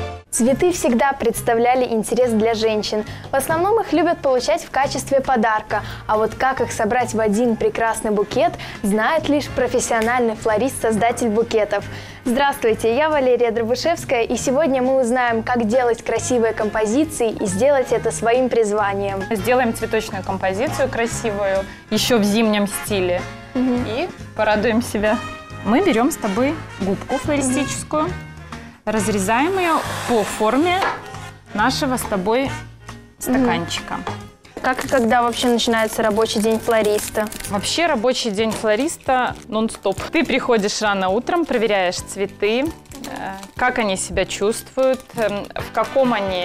Цветы всегда представляли интерес для женщин. В основном их любят получать в качестве подарка. А вот как их собрать в один прекрасный букет, знает лишь профессиональный флорист-создатель букетов. Здравствуйте, я Валерия Дробышевская, и сегодня мы узнаем, как делать красивые композиции и сделать это своим призванием. Сделаем цветочную композицию красивую, еще в зимнем стиле, угу. и порадуем себя. Мы берем с тобой губку флористическую. Разрезаем ее по форме нашего с тобой стаканчика. Как и когда вообще начинается рабочий день флориста? Вообще рабочий день флориста нон-стоп. Ты приходишь рано утром, проверяешь цветы, как они себя чувствуют, в каком они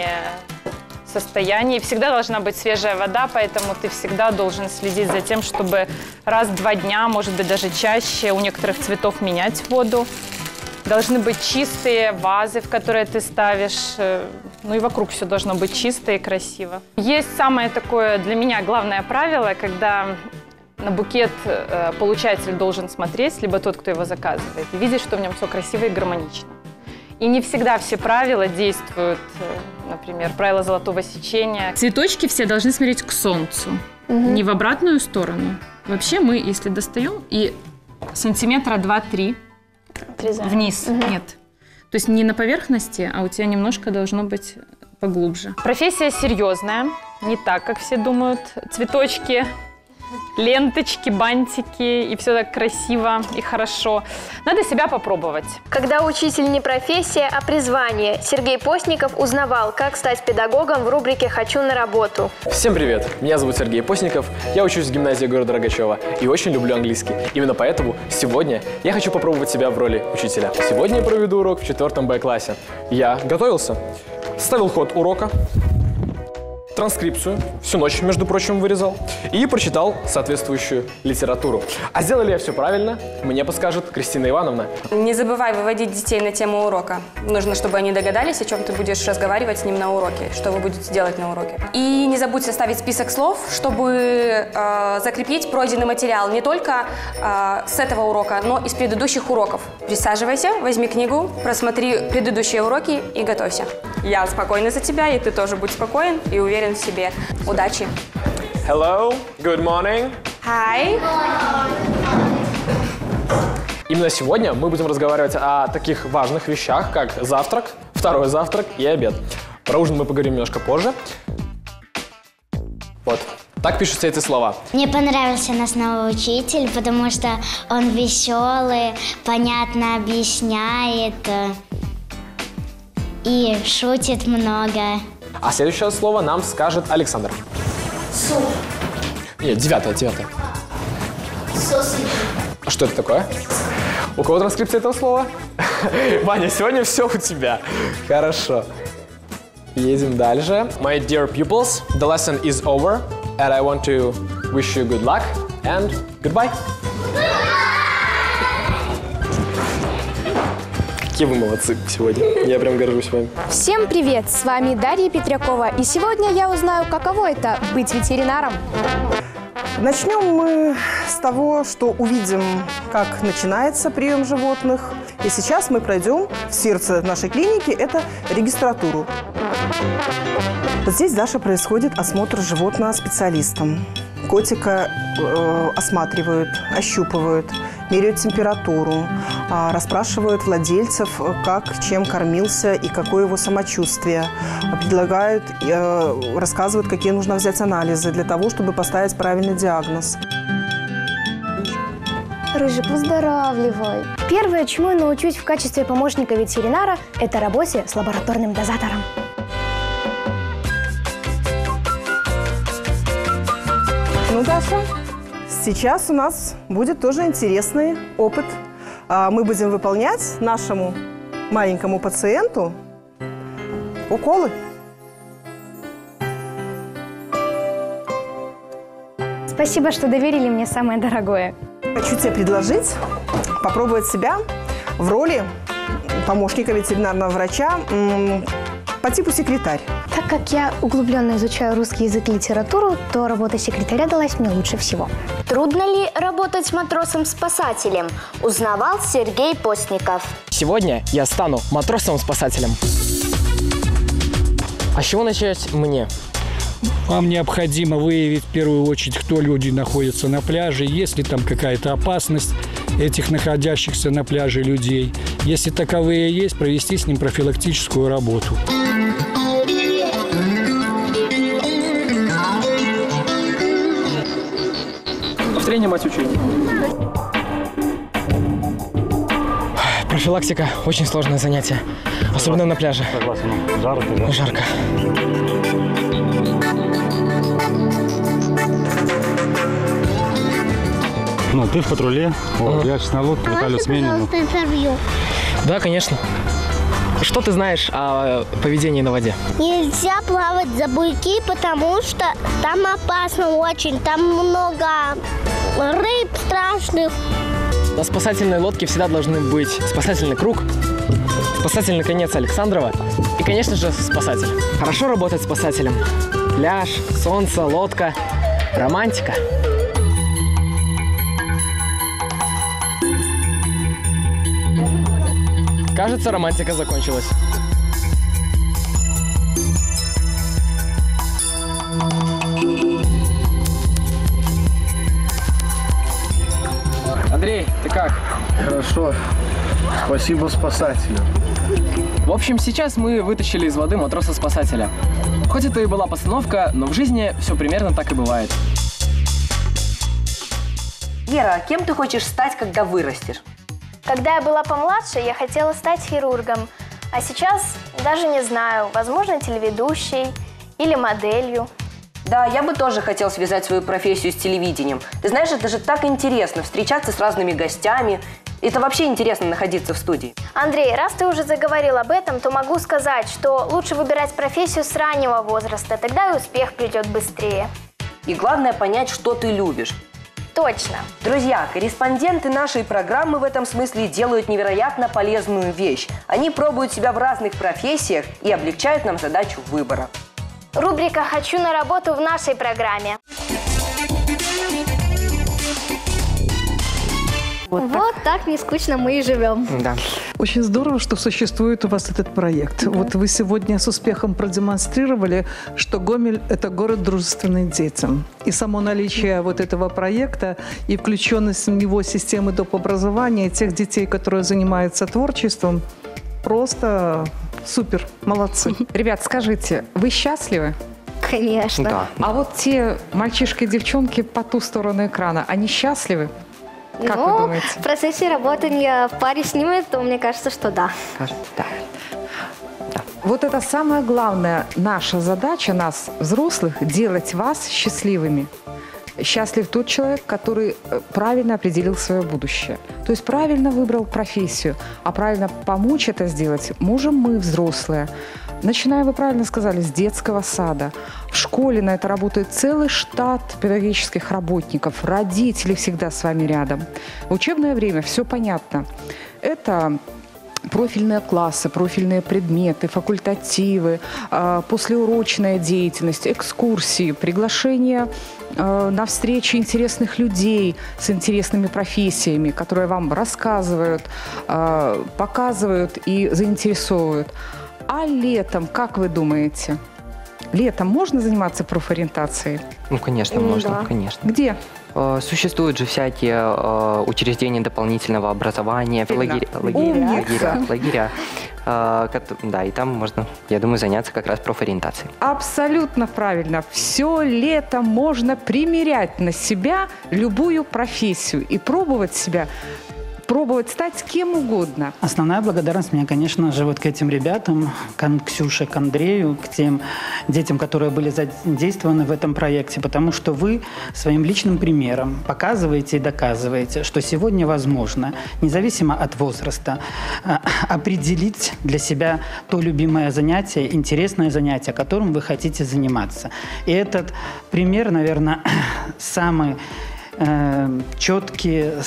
состоянии. Всегда должна быть свежая вода, поэтому ты всегда должен следить за тем, чтобы раз в два дня, может быть даже чаще, у некоторых цветов менять воду. Должны быть чистые вазы, в которые ты ставишь, ну и вокруг все должно быть чисто и красиво. Есть самое такое для меня главное правило, когда на букет получатель должен смотреть, либо тот, кто его заказывает, и видеть, что в нем все красиво и гармонично. И не всегда все правила действуют, например, правило золотого сечения. Цветочки все должны смотреть к солнцу, угу. не в обратную сторону. Вообще мы, если достаем, и сантиметра два-три, отрезаем. Вниз, угу. нет. То есть не на поверхности, а у тебя немножко должно быть поглубже. Профессия серьезная, не так, как все думают. Цветочки, ленточки, бантики, и все так красиво и хорошо. Надо себя попробовать. Когда учитель не профессия, а призвание, Сергей Постников узнавал, как стать педагогом в рубрике «Хочу на работу». Всем привет! Меня зовут Сергей Постников, я учусь в гимназии города Рогачева и очень люблю английский. Именно поэтому сегодня я хочу попробовать себя в роли учителя. Сегодня я проведу урок в четвертом Б-классе. Я готовился, ставил ход урока, транскрипцию, всю ночь, между прочим, вырезал, и прочитал соответствующую литературу. А сделал ли я все правильно, мне подскажет Кристина Ивановна. Не забывай выводить детей на тему урока. Нужно, чтобы они догадались, о чем ты будешь разговаривать с ним на уроке, что вы будете делать на уроке. И не забудь составить список слов, чтобы э, закрепить пройденный материал не только э, с этого урока, но и с предыдущих уроков. Присаживайся, возьми книгу, просмотри предыдущие уроки и готовься. Я спокойна за тебя, и ты тоже будь спокоен и уверен в себе. Удачи! Hello, good morning. Hi. Именно сегодня мы будем разговаривать о таких важных вещах, как завтрак, второй завтрак и обед. Про ужин мы поговорим немножко позже. Вот, так пишутся эти слова. Мне понравился наш новый учитель, потому что он веселый, понятно объясняет и шутит много. А следующее слово нам скажет Александр. Суп. Нет, девятое, девятое. Сосыпь. А что это такое? У кого транскрипция этого слова? Ваня, сегодня все у тебя. Хорошо. Едем дальше. My dear pupils, the lesson is over, and I want to wish you good luck and goodbye. Какие вы молодцы сегодня. Я прям горжусь вами. Всем привет! С вами Дарья Петрякова. И сегодня я узнаю, каково это – быть ветеринаром. Начнем мы с того, что увидим, как начинается прием животных. И сейчас мы пройдем в сердце нашей клиники, это регистратуру. Вот здесь дальше происходит осмотр животного специалистом. Котика э, осматривают, ощупывают, меряют температуру, э, расспрашивают владельцев, как, чем кормился и какое его самочувствие. Предлагают, э, рассказывают, какие нужно взять анализы для того, чтобы поставить правильный диагноз. Рыжий, выздоравливай. Первое, чему я научусь в качестве помощника ветеринара, это работе с лабораторным дозатором. Ну, Даша, сейчас у нас будет тоже интересный опыт. Мы будем выполнять нашему маленькому пациенту уколы. Спасибо, что доверили мне самое дорогое. Хочу тебе предложить попробовать себя в роли помощника ветеринарного врача по типу секретарь. Так как я углубленно изучаю русский язык и литературу, то работа секретаря далась мне лучше всего. Трудно ли работать матросом-спасателем? Узнавал Сергей Постников. Сегодня я стану матросом-спасателем. А с чего начать мне? Вам необходимо выявить в первую очередь, кто люди находятся на пляже, есть ли там какая-то опасность этих находящихся на пляже людей. Если таковые есть, провести с ним профилактическую работу. Повторение, мать учения. Профилактика – очень сложное занятие, особенно на пляже. Согласен. Жарко, да? Жарко. Ну, ты в патруле, вот, я сейчас на лодке, Виталий сменил. интервью. Да, конечно. Что ты знаешь о поведении на воде? Нельзя плавать за буйки, потому что там опасно очень. Там много рыб страшных. На спасательной лодке всегда должны быть спасательный круг, спасательный конец Александрова и, конечно же, спасатель. Хорошо работать спасателем. Пляж, солнце, лодка, романтика. Кажется, романтика закончилась. Андрей, ты как? Хорошо. Спасибо спасателю. В общем, сейчас мы вытащили из воды матроса-спасателя. Хоть это и была постановка, но в жизни все примерно так и бывает. Вера, кем ты хочешь стать, когда вырастешь? Когда я была помладше, я хотела стать хирургом, а сейчас даже не знаю, возможно, телеведущей или моделью. Да, я бы тоже хотел связать свою профессию с телевидением. Ты знаешь, это же так интересно, встречаться с разными гостями. Это вообще интересно находиться в студии. Андрей, раз ты уже заговорил об этом, то могу сказать, что лучше выбирать профессию с раннего возраста, тогда и успех придет быстрее. И главное понять, что ты любишь. Точно. Друзья, корреспонденты нашей программы в этом смысле делают невероятно полезную вещь. Они пробуют себя в разных профессиях и облегчают нам задачу выбора. Рубрика «Хочу на работу» в нашей программе. Вот, вот так. так не скучно мы и живем. Да. Очень здорово, что существует у вас этот проект. Да. Вот вы сегодня с успехом продемонстрировали, что Гомель – это город, дружественный детям. И само наличие вот этого проекта и включенность в него системы доп. Образования тех детей, которые занимаются творчеством, просто супер, молодцы. Ребят, скажите, вы счастливы? Конечно. Да. А вот те мальчишки и девчонки по ту сторону экрана, они счастливы? Как ну, вы думаете? В процессе работания в паре с ними, то мне кажется, что да. Да. Да. Вот это самая главная наша задача, нас, взрослых, делать вас счастливыми. Счастлив тот человек, который правильно определил свое будущее. То есть правильно выбрал профессию, а правильно помочь это сделать можем мы, взрослые. Начиная, вы правильно сказали, с детского сада. В школе на это работает целый штат педагогических работников. Родители всегда с вами рядом. В учебное время все понятно. Это профильные классы, профильные предметы, факультативы, э, послеурочная деятельность, экскурсии, приглашение э, на встречи интересных людей с интересными профессиями, которые вам рассказывают, э, показывают и заинтересовывают. А летом, как вы думаете, летом можно заниматься профориентацией? Ну, конечно, можно, Да. конечно. Где? Э, Существуют же всякие э, учреждения дополнительного образования, лагеря, лагеря, лагеря, лагеря. Э, кот- Да, и там можно, я думаю, заняться как раз профориентацией. Абсолютно правильно. Все лето можно примерять на себя любую профессию и пробовать себя, пробовать стать кем угодно. Основная благодарность у меня, конечно же, вот к этим ребятам, к Ксюше, к Андрею, к тем детям, которые были задействованы в этом проекте, потому что вы своим личным примером показываете и доказываете, что сегодня возможно, независимо от возраста, а, определить для себя то любимое занятие, интересное занятие, которым вы хотите заниматься. И этот пример, наверное, самый четкие,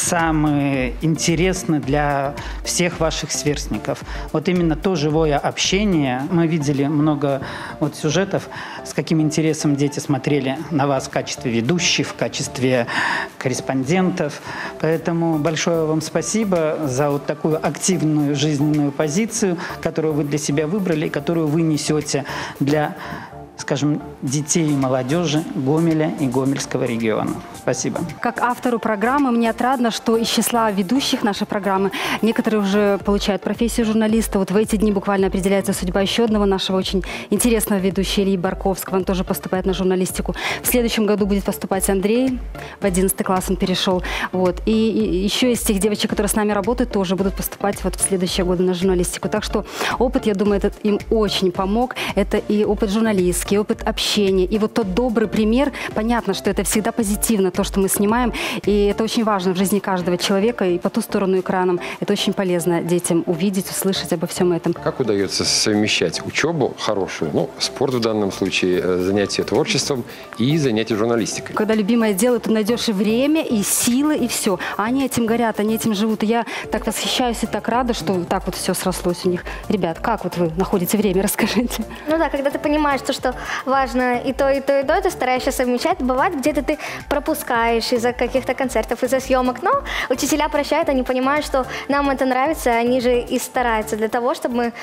самые интересные для всех ваших сверстников. Вот именно то живое общение. Мы видели много вот сюжетов, с каким интересом дети смотрели на вас в качестве ведущих, в качестве корреспондентов. Поэтому большое вам спасибо за вот такую активную жизненную позицию, которую вы для себя выбрали, которую вы несете для, скажем, детей и молодежи Гомеля и Гомельского региона. Спасибо. Как автору программы мне отрадно, что из числа ведущих нашей программы некоторые уже получают профессию журналиста. Вот в эти дни буквально определяется судьба еще одного нашего очень интересного ведущего, Ильи Барковского. Он тоже поступает на журналистику. В следующем году будет поступать Андрей. В одиннадцатый класс он перешел. Вот. И, и еще из тех девочек, которые с нами работают, тоже будут поступать вот в следующие годы на журналистику. Так что опыт, я думаю, этот им очень помог. Это и опыт журналистский, опыт общения. И вот тот добрый пример. Понятно, что это всегда позитивно, то, что мы снимаем. И это очень важно в жизни каждого человека. И по ту сторону экраном это очень полезно детям увидеть, услышать обо всем этом. Как удается совмещать учебу хорошую, ну, спорт в данном случае, занятия творчеством и занятия журналистикой? Когда любимое дело, ты найдешь и время, и силы, и все. А они этим горят, они этим живут. И я так восхищаюсь и так рада, что так вот все срослось у них. Ребят, как вот вы находите время? Расскажите. Ну да, когда ты понимаешь, то, что важно и то, и то, и то, ты стараешься совмещать. Бывает, где-то ты пропускаешь из-за каких-то концертов, из-за съемок. Но учителя прощают, они понимают, что нам это нравится, они же и стараются для того, чтобы мы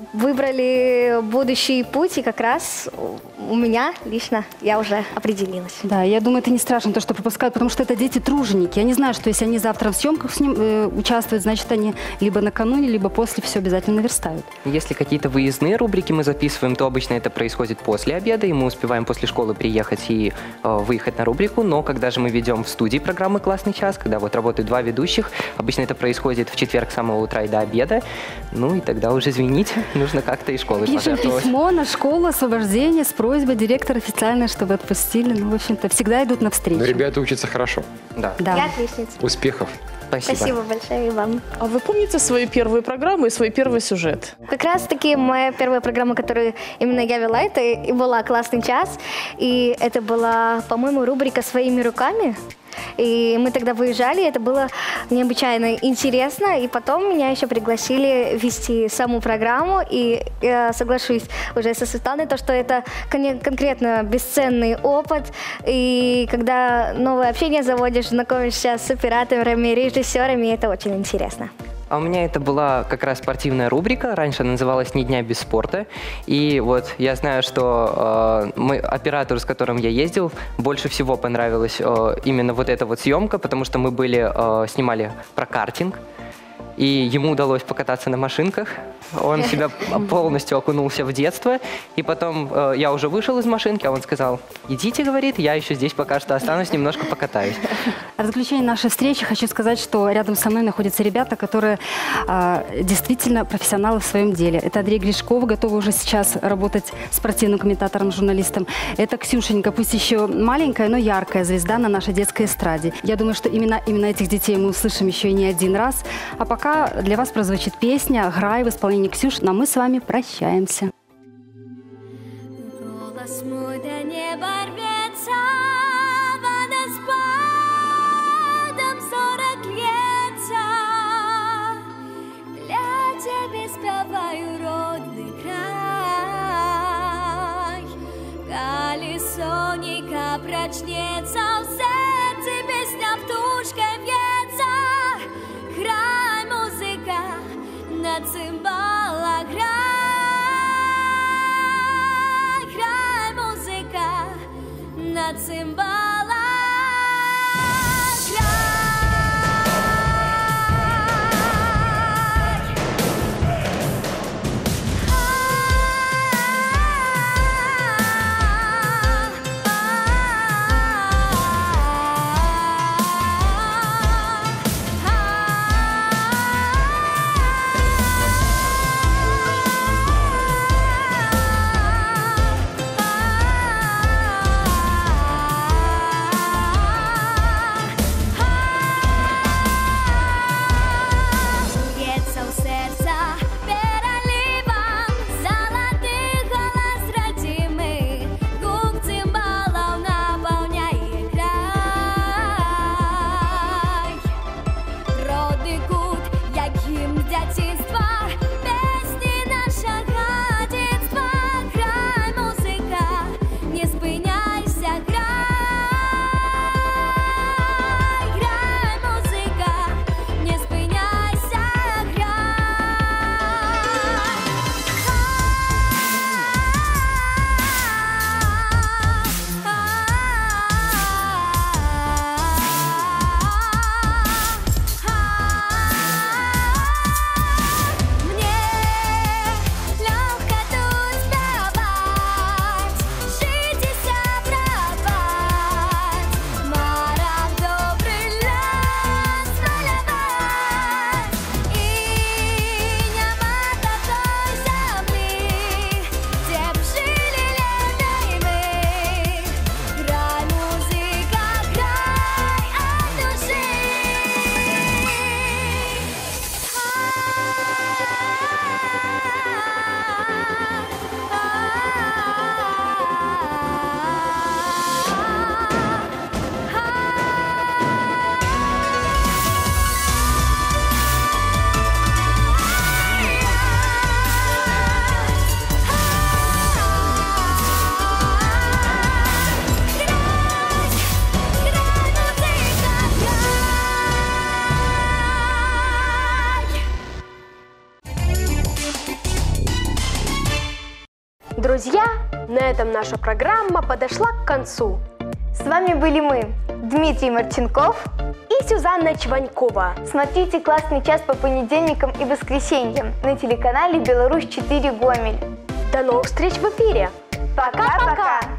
выбрали будущий путь. И как раз у меня лично я уже определилась. Да, я думаю, это не страшно, то, что пропускают, потому что это дети-труженики. Я не знаю, что если они завтра в съемках с ним э, участвуют, значит, они либо накануне, либо после все обязательно верстают. Если какие-то выездные рубрики мы записываем, то обычно это происходит после обеда, и мы успеваем после школы приехать и э, выехать на рубрику. Но когда же мы ведем в студии программы «Классный час», когда вот работают два ведущих, обычно это происходит в четверг с самого утра и до обеда, ну и тогда уже, извините, нужно как-то из школы Пишем пожертвовать. письмо на школу освобождения с просьбой директора официально, чтобы отпустили. Ну, в общем-то, всегда идут навстречу. Но ребята учатся хорошо. Да. Да. Я отличница. Успехов. Спасибо. Спасибо большое и вам. А вы помните свою первую программу и свой первый сюжет? Как раз-таки моя первая программа, которую именно я вела, это и была «Классный час». И это была, по-моему, рубрика «Своими руками». И мы тогда выезжали, это было необычайно интересно. И потом меня еще пригласили вести саму программу. И я соглашусь уже со Светланой, то, что это кон- конкретно бесценный опыт. И когда новое общение заводишь, знакомишься с операторами, режиссерами, это очень интересно. А у меня это была как раз спортивная рубрика, раньше она называлась «Ни дня без спорта». И вот я знаю, что э, мой оператор, с которым я ездил, больше всего понравилась э, именно вот эта вот съемка, потому что мы были, э, снимали про картинг, и ему удалось покататься на машинках. Он себя полностью окунулся в детство. И потом э, я уже вышел из машинки, а он сказал: идите, говорит, я еще здесь пока что останусь, немножко покатаюсь. В заключение нашей встречи хочу сказать, что рядом со мной находятся ребята, которые э, действительно профессионалы в своем деле. Это Андрей Гришков, готовый уже сейчас работать спортивным комментатором, журналистом. Это Ксюшенька, пусть еще маленькая, но яркая звезда на нашей детской эстраде. Я думаю, что именно, именно этих детей мы услышим еще и не один раз. А пока для вас прозвучит песня «Грай» в исполнении Ксюш, но мы с вами прощаемся. Голос мой до неба рвется, водоспадом сорок льется. Для Жується в серці, пісня птушки в'ється. Грай, музика, на цимбалах грай. Грай, музика, на цимбалах грай. Жується у серця переливом, золотий голос родимий, гук цимбалов наповняє край. Родний кут, як гімн дитинства, пісні нашого дитинства. Грай, музика, не спиняйся, грай. Грай, музика, не спиняйся, Мне легко тут спевать, жить и сябровать, марок добрый лес малевать. И нема такой земли, где б жили лето и мы. Грай, музыка, грай от души. Друзья, на этом наша программа подошла к концу. С вами были мы, Дмитрий Марченков и Сюзанна Чванькова. Смотрите «Классный час» по понедельникам и воскресеньям на телеканале «Беларусь четыре Гомель». До новых встреч в эфире. Пока-пока!